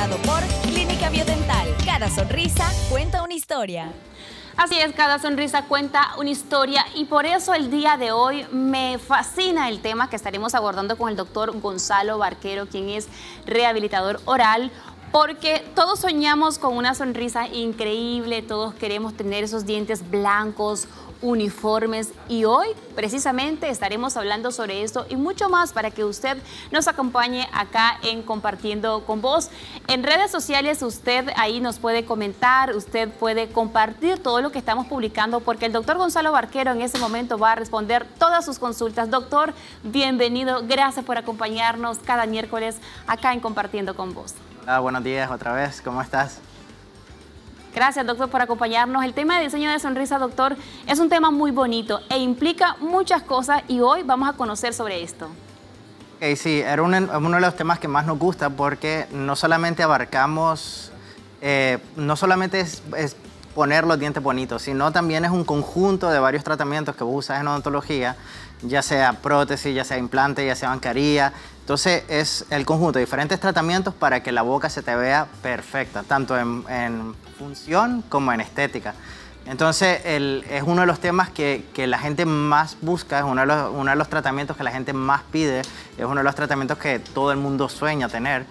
presentado por Clínica Biodental. Cada sonrisa cuenta una historia. Así es, cada sonrisa cuenta una historia y por eso el día de hoy me fascina el tema que estaremos abordando con el doctor Gonzalo Barquero, quien es rehabilitador oral, porque todos soñamos con una sonrisa increíble, todos queremos tener esos dientes blancos, uniformes, y hoy precisamente estaremos hablando sobre esto y mucho más para que usted nos acompañe acá en Compartiendo con Vos. En redes sociales usted ahí nos puede comentar, usted puede compartir todo lo que estamos publicando, porque el doctor Gonzalo Barquero en ese momento va a responder todas sus consultas. Doctor, bienvenido, gracias por acompañarnos cada miércoles acá en Compartiendo con Vos. Hola, buenos días otra vez, ¿cómo estás? Gracias, doctor, por acompañarnos. El tema de diseño de sonrisa, doctor, es un tema muy bonito e implica muchas cosas y hoy vamos a conocer sobre esto. Okay, sí, era uno de los temas que más nos gusta porque no solamente abarcamos, no solamente es poner los dientes bonitos, sino también es un conjunto de varios tratamientos que vos usas en odontología, ya sea prótesis, ya sea implante, ya sea bancaría. Entonces es el conjunto de diferentes tratamientos para que la boca se te vea perfecta, tanto en función como en estética. Entonces es uno de los temas que la gente más busca, es uno de los tratamientos que la gente más pide, es uno de los tratamientos que todo el mundo sueña tener.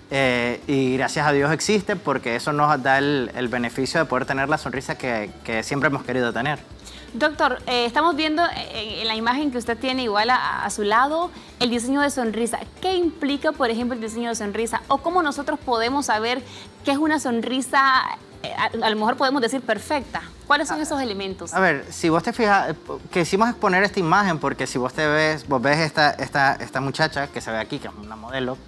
Y gracias a Dios existe, porque eso nos da el beneficio de poder tener la sonrisa que siempre hemos querido tener. Doctor, estamos viendo en la imagen que usted tiene igual a su lado el diseño de sonrisa. ¿Qué implica, por ejemplo, el diseño de sonrisa? ¿O cómo nosotros podemos saber qué es una sonrisa, a lo mejor podemos decir perfecta? ¿Cuáles son esos elementos? A ver, si vos te fijas, quisimos exponer esta imagen porque si vos ves esta muchacha que se ve aquí, que es una modelo,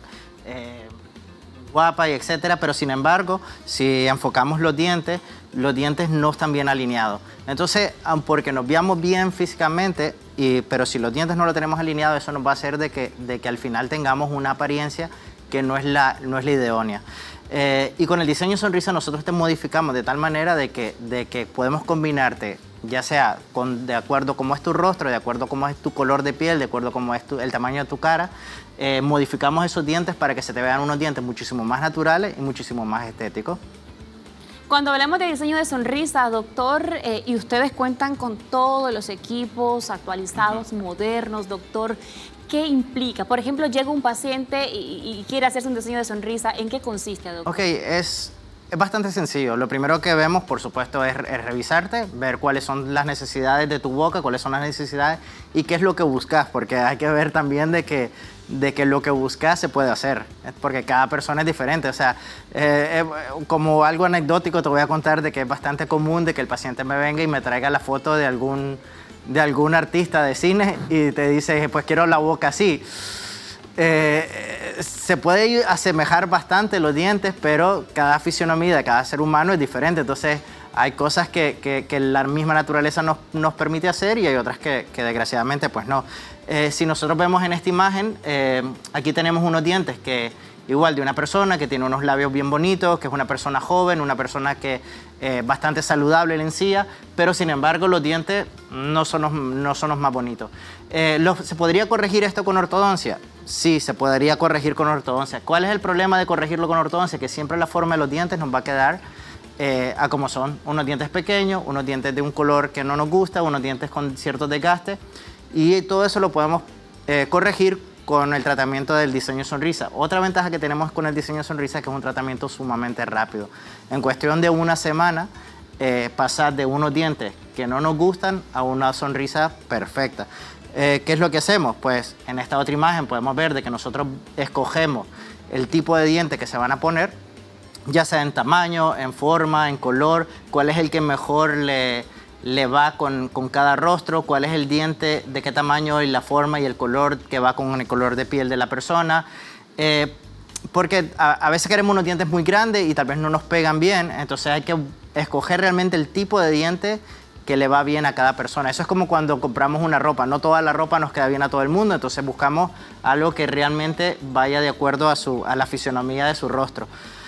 guapa y etcétera, pero sin embargo, si enfocamos los dientes no están bien alineados. Entonces, porque nos veamos bien físicamente, pero si los dientes no los tenemos alineados, eso nos va a hacer de que al final tengamos una apariencia que no es la idónea. Y con el diseño de sonrisa nosotros te modificamos de tal manera de que podemos combinarte, ya sea de acuerdo a cómo es tu rostro, de acuerdo a cómo es tu color de piel, de acuerdo a cómo es el tamaño de tu cara, modificamos esos dientes para que se te vean unos dientes muchísimo más naturales y muchísimo más estéticos. Cuando hablamos de diseño de sonrisa, doctor, y ustedes cuentan con todos los equipos actualizados, modernos, doctor, ¿qué implica? Por ejemplo, llega un paciente y quiere hacerse un diseño de sonrisa, ¿en qué consiste, doctor? Ok, es bastante sencillo. Lo primero que vemos, por supuesto, es revisarte, ver cuáles son las necesidades de tu boca, cuáles son las necesidades y qué es lo que buscas, porque hay que ver también de que lo que buscas se puede hacer, porque cada persona es diferente. O sea, como algo anecdótico te voy a contar de que es bastante común de que el paciente me venga y me traiga la foto de algún artista de cine y te dice, pues quiero la boca así. Se puede asemejar bastante los dientes, pero cada fisionomía de cada ser humano es diferente. Entonces hay cosas que la misma naturaleza nos permite hacer y hay otras que desgraciadamente pues no. Si nosotros vemos en esta imagen, aquí tenemos unos dientes que igual de una persona que tiene unos labios bien bonitos, que es una persona joven, una persona que bastante saludable en encía, pero sin embargo los dientes no son los más bonitos. ¿Se podría corregir esto con ortodoncia? Sí, se podría corregir con ortodoncia. ¿Cuál es el problema de corregirlo con ortodoncia? Que siempre la forma de los dientes nos va a quedar a como son. Unos dientes pequeños, unos dientes de un color que no nos gusta, unos dientes con ciertos desgastes, y todo eso lo podemos corregir con el tratamiento del diseño de sonrisa. Otra ventaja que tenemos con el diseño de sonrisa es que es un tratamiento sumamente rápido. En cuestión de una semana, pasar de unos dientes que no nos gustan a una sonrisa perfecta. ¿Qué es lo que hacemos? Pues en esta otra imagen podemos ver de que nosotros escogemos el tipo de diente que se van a poner, ya sea en tamaño, en forma, en color, cuál es el que mejor le va con cada rostro, cuál es el diente, de qué tamaño y la forma y el color que va con el color de piel de la persona. Porque a veces queremos unos dientes muy grandes y tal vez no nos pegan bien, entonces hay que escoger realmente el tipo de diente que le va bien a cada persona. Eso es como cuando compramos una ropa, no toda la ropa nos queda bien a todo el mundo, entonces buscamos algo que realmente vaya de acuerdo a la fisionomía de su rostro.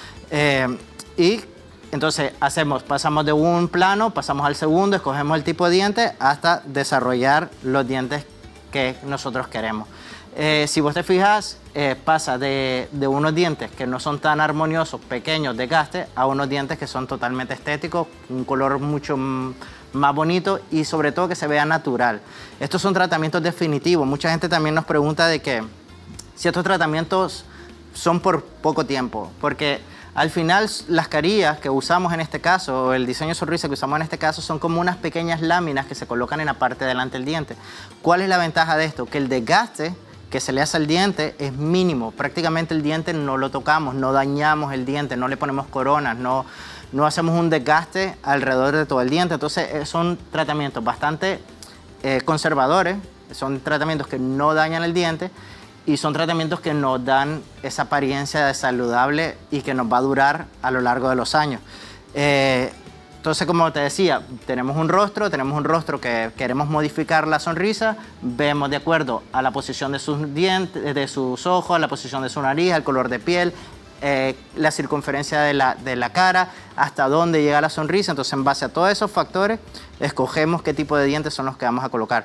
Y entonces pasamos de un plano, pasamos al segundo, escogemos el tipo de diente hasta desarrollar los dientes que nosotros queremos. Si vos te fijas, pasa de unos dientes que no son tan armoniosos, pequeños, desgaste, a unos dientes que son totalmente estéticos, un color mucho más bonito y sobre todo que se vea natural. Estos son tratamientos definitivos. Mucha gente también nos pregunta de que si estos tratamientos son por poco tiempo, porque al final las carillas que usamos en este caso, o el diseño de sonrisa que usamos en este caso, son como unas pequeñas láminas que se colocan en la parte delante del diente. ¿Cuál es la ventaja de esto? Que el desgaste que se le hace al diente es mínimo. Prácticamente el diente no lo tocamos, no dañamos el diente, no le ponemos coronas, no hacemos un desgaste alrededor de todo el diente. Entonces son tratamientos bastante conservadores, son tratamientos que no dañan el diente y son tratamientos que nos dan esa apariencia de saludable y que nos va a durar a lo largo de los años. Entonces, como te decía, tenemos un rostro que queremos modificar la sonrisa, vemos de acuerdo a la posición de sus dientes, de sus ojos, a la posición de su nariz, al color de piel, la circunferencia de la cara, hasta dónde llega la sonrisa. Entonces, en base a todos esos factores, escogemos qué tipo de dientes son los que vamos a colocar.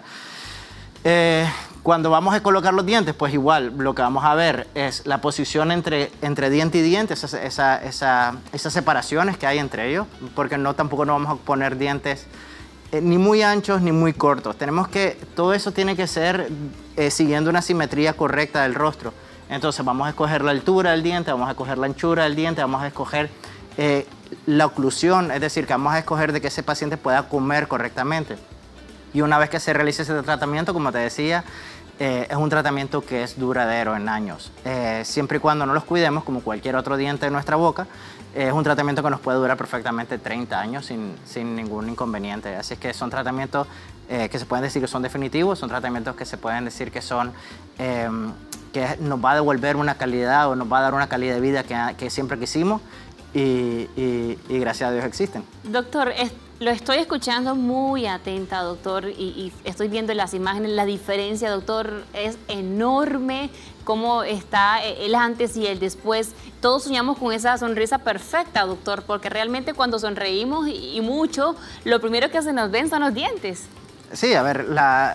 Cuando vamos a colocar los dientes, pues igual lo que vamos a ver es la posición entre diente y diente, esas separaciones que hay entre ellos, porque tampoco nos vamos a poner dientes ni muy anchos ni muy cortos. Todo eso tiene que ser siguiendo una simetría correcta del rostro. Entonces vamos a escoger la altura del diente, vamos a escoger la anchura del diente, vamos a escoger la oclusión, es decir, que vamos a escoger de que ese paciente pueda comer correctamente. Y una vez que se realice ese tratamiento, como te decía, es un tratamiento que es duradero en años. Siempre y cuando no los cuidemos, como cualquier otro diente de nuestra boca, es un tratamiento que nos puede durar perfectamente 30 años sin ningún inconveniente. Así es que son tratamientos que se pueden decir que son definitivos, son tratamientos que se pueden decir que son que nos va a devolver una calidad o nos va a dar una calidad de vida que siempre quisimos y gracias a Dios existen. Doctor, lo estoy escuchando muy atenta, doctor, y estoy viendo las imágenes, la diferencia, doctor, es enorme, cómo está el antes y el después. Todos soñamos con esa sonrisa perfecta, doctor, porque realmente cuando sonreímos y mucho, lo primero que se nos ven son los dientes. Sí, a ver,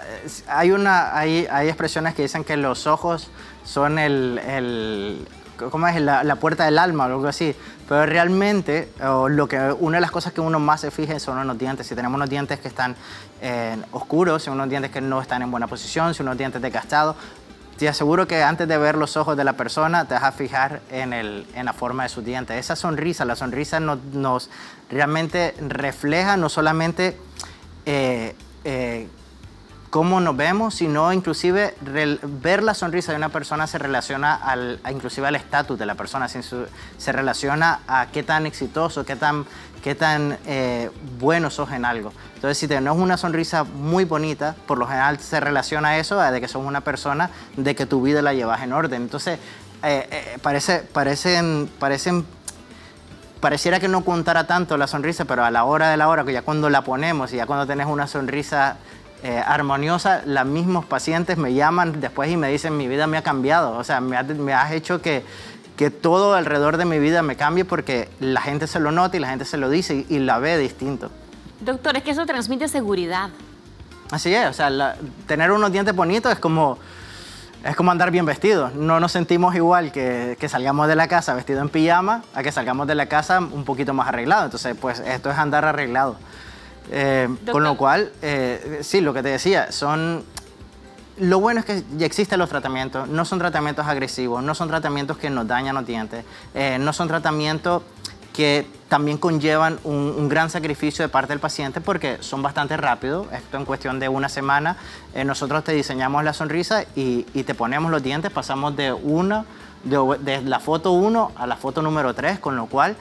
hay expresiones que dicen que los ojos son ¿cómo es? La puerta del alma o algo así. Pero realmente, una de las cosas que uno más se fija son en los dientes. Si tenemos unos dientes que están oscuros, si unos dientes que no están en buena posición, si unos dientes desgastados, te aseguro que antes de ver los ojos de la persona, te vas a fijar en la forma de sus dientes. Esa sonrisa, la sonrisa nos realmente refleja no solamente cómo nos vemos, sino inclusive ver la sonrisa de una persona se relaciona inclusive al estatus de la persona, se relaciona a qué tan exitoso, qué tan bueno sos en algo. Entonces, si tenés una sonrisa muy bonita, por lo general se relaciona a eso, de que sos una persona, de que tu vida la llevas en orden. Entonces, pareciera que no contara tanto la sonrisa, pero a la hora de la hora, que ya cuando la ponemos y ya cuando tenés una sonrisa armoniosa, los mismos pacientes me llaman después y me dicen, mi vida me ha cambiado, o sea, me has hecho que todo alrededor de mi vida me cambie porque la gente se lo nota y la gente se lo dice y la ve distinto. Doctor, es que eso transmite seguridad. Así es, o sea, tener unos dientes bonitos es como andar bien vestidos. No nos sentimos igual que salgamos de la casa vestido en pijama a que salgamos de la casa un poquito más arreglado. Entonces, pues esto es andar arreglado. Con lo cual, sí, lo que te decía, lo bueno es que ya existen los tratamientos, no son tratamientos agresivos, no son tratamientos que nos dañan los dientes, no son tratamientos que también conllevan un gran sacrificio de parte del paciente porque son bastante rápidos. Esto en cuestión de una semana, nosotros te diseñamos la sonrisa y te ponemos los dientes, pasamos de la foto 1 a la foto número 3, con lo cual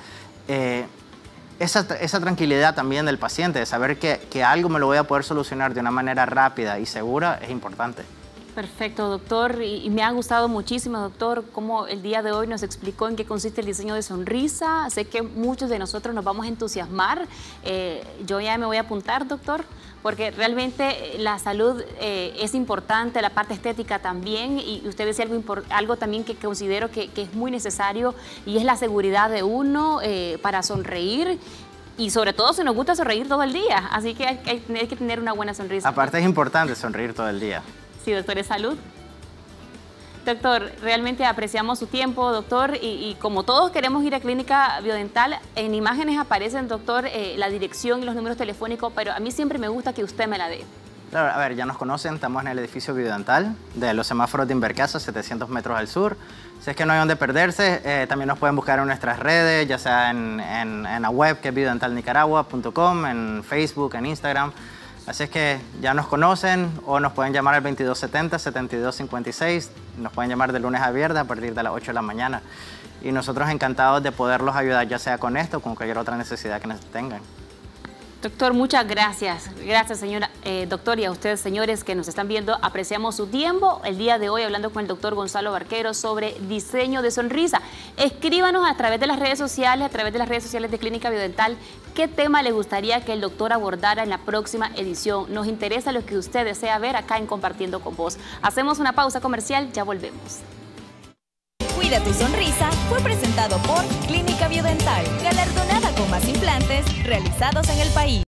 esa tranquilidad también del paciente, de saber que algo me lo voy a poder solucionar de una manera rápida y segura, es importante. Perfecto, doctor. Y me ha gustado muchísimo, doctor, cómo el día de hoy nos explicó en qué consiste el diseño de sonrisa. Sé que muchos de nosotros nos vamos a entusiasmar. Yo ya me voy a apuntar, doctor, porque realmente la salud es importante, la parte estética también. Y usted decía algo también que considero que es muy necesario y es la seguridad de uno para sonreír. Y sobre todo si nos gusta sonreír todo el día. Así que hay que tener una buena sonrisa. Aparte es importante sonreír todo el día. Sí, doctor, ¿es salud? Doctor, realmente apreciamos su tiempo, doctor, y como todos queremos ir a Clínica Biodental, en imágenes aparecen, doctor, la dirección y los números telefónicos, pero a mí siempre me gusta que usted me la dé. Claro, a ver, ya nos conocen, estamos en el edificio Biodental de los semáforos de Invercasa, 700 metros al sur. Si es que no hay donde perderse, también nos pueden buscar en nuestras redes, ya sea en la web que es biodentalnicaragua.com, en Facebook, en Instagram. Así es que ya nos conocen o nos pueden llamar al 2270-7256. Nos pueden llamar de lunes a viernes a partir de las 8 de la mañana. Y nosotros encantados de poderlos ayudar, ya sea con esto o con cualquier otra necesidad que tengan. Doctor, muchas gracias. Gracias, señora doctor, y a ustedes, señores, que nos están viendo. Apreciamos su tiempo. El día de hoy hablando con el doctor Gonzalo Barquero sobre diseño de sonrisa. Escríbanos a través de las redes sociales, de Clínica Biodental, qué tema le gustaría que el doctor abordara en la próxima edición. Nos interesa lo que usted desea ver acá en Compartiendo con Vos. Hacemos una pausa comercial, ya volvemos. Cuida tu sonrisa fue presentado por Clínica Biodental, galardonada con más implantes realizados en el país.